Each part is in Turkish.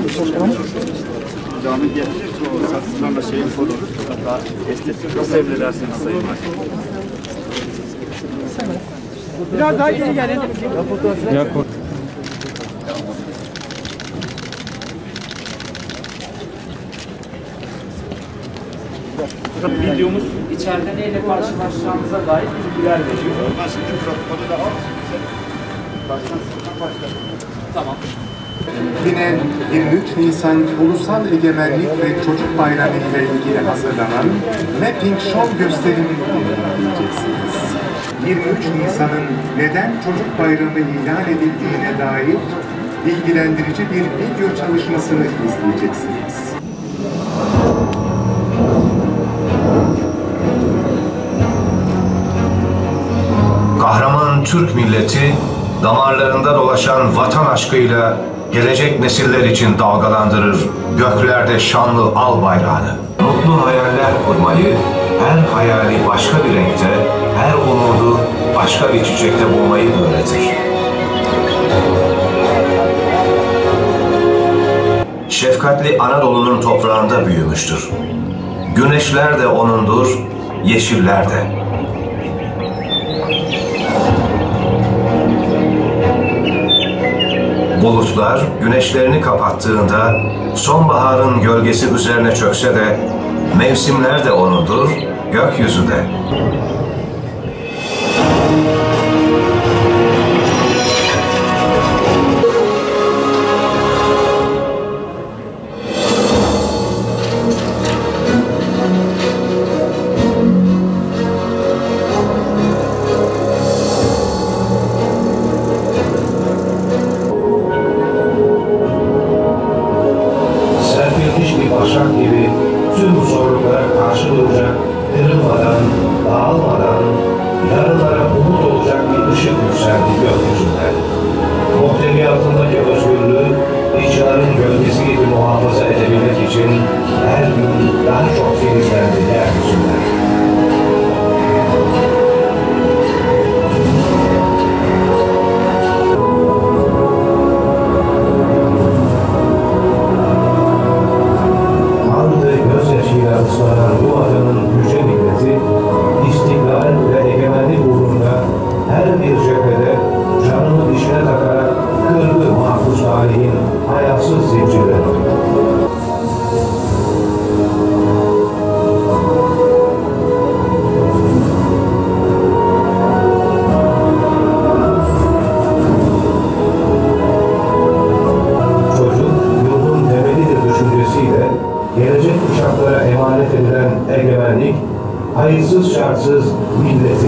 Devamı getirir, o saksılarla şeyin koruruz. Hatta estetik nasıl emredersiniz Sayın Başkanım? Biraz daha geri gelin. Videomuz İçeride neyle karşılaşacağımıza dair bilgiler veriyor. ondan şimdi protokolü de al. Başkan Tamam. Yine 23 Nisan Ulusal Egemenlik ve Çocuk Bayramı ile ilgili hazırlanan Mapping Show gösterimini izleyeceksiniz. 23 Nisan'ın neden Çocuk Bayramı ilan edildiğine dair bilgilendirici bir video çalışmasını izleyeceksiniz. Kahraman Türk milleti, damarlarında dolaşan vatan aşkıyla gelecek nesiller için dalgalandırır göklerde şanlı al bayrağını. Mutlu hayaller kurmayı, her hayali başka bir renkte, her umudu başka bir çiçekte bulmayı öğretir. Şefkatli Anadolu'nun toprağında büyümüştür. Güneşler de onundur, yeşiller de. Bulutlar güneşlerini kapattığında sonbaharın gölgesi üzerine çökse de mevsimler de onundur, gökyüzü de. Başak gibi tüm zorluklara karşı duracak, kırılmadan, dağılmadan, yarınlara umut olacak bir ışık yükseldi gökyüzünden. Muhteviyatındaki özgürlüğü, icraların gölgesi gibi muhafaza edebilmek için her gün daha çok filizlendi yeryüzünden. Islanan bu adamın yüce milleti, istiklal ve egemenlik uğrunda her bir cephede canını dişine takarak kırdı mahpus tarihin hayatsız zincirlerini. Çocuk, yurdun temelidir düşüncesiyle gelecek kuşaklara emanet edilen egemenlik, hayırsız şartsız milletin.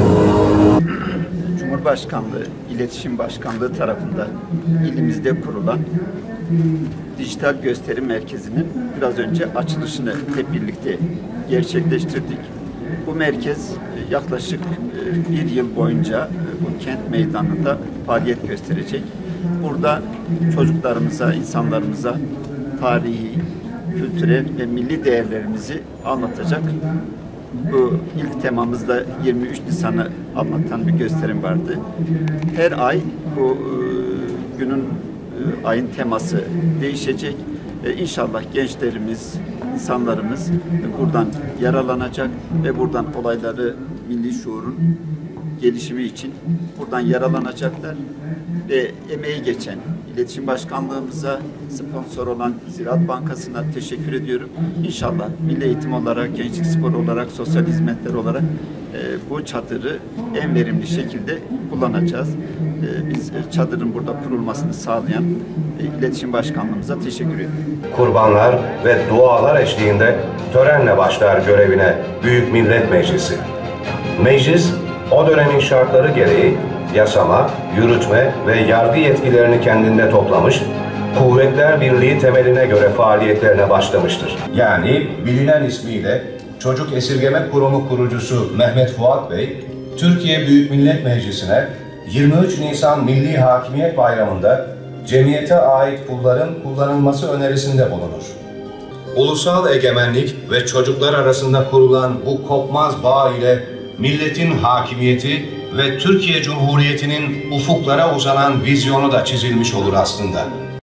Cumhurbaşkanlığı, İletişim Başkanlığı tarafından ilimizde kurulan dijital gösteri merkezinin biraz önce açılışını hep birlikte gerçekleştirdik. Bu merkez yaklaşık bir yıl boyunca bu kent meydanında faaliyet gösterecek. Burada çocuklarımıza, insanlarımıza tarihi, kültürel ve milli değerlerimizi anlatacak. Bu ilk temamızda 23 Nisan'ı anlatan bir gösterim vardı. Her ay bu günün ayın teması değişecek. İnşallah gençlerimiz, insanlarımız buradan yararlanacak ve buradan olayları milli şuurun gelişimi için buradan yararlanacaklar ve emeği geçen İletişim Başkanlığımıza, sponsor olan Ziraat Bankası'na teşekkür ediyorum. İnşallah milli eğitim olarak, gençlik sporu olarak, sosyal hizmetler olarak bu çadırı en verimli şekilde kullanacağız. Biz çadırın burada kurulmasını sağlayan İletişim Başkanlığımıza teşekkür ediyorum. Kurbanlar ve dualar eşliğinde törenle başlar görevine Büyük Millet Meclisi. Meclis, o dönemin şartları gereği yasama, yürütme ve yargı yetkilerini kendinde toplamış, Kuvvetler Birliği temeline göre faaliyetlerine başlamıştır. Yani bilinen ismiyle Çocuk Esirgeme Kurumu kurucusu Mehmet Fuat Bey, Türkiye Büyük Millet Meclisi'ne 23 Nisan Milli Hakimiyet Bayramı'nda cemiyete ait pulların kullanılması önerisinde bulunur. Ulusal egemenlik ve çocuklar arasında kurulan bu kopmaz bağ ile milletin hakimiyeti ve Türkiye Cumhuriyeti'nin ufuklara uzanan vizyonu da çizilmiş olur aslında.